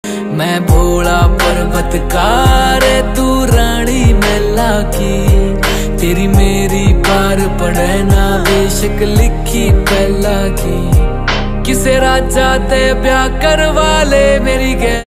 मैं भोला पर्वतकार तू रानी मैला की, तेरी मेरी पार पड़े ना बेशक लिखी पहला की। किसे राजा ते ब्याह करवा ले मेरी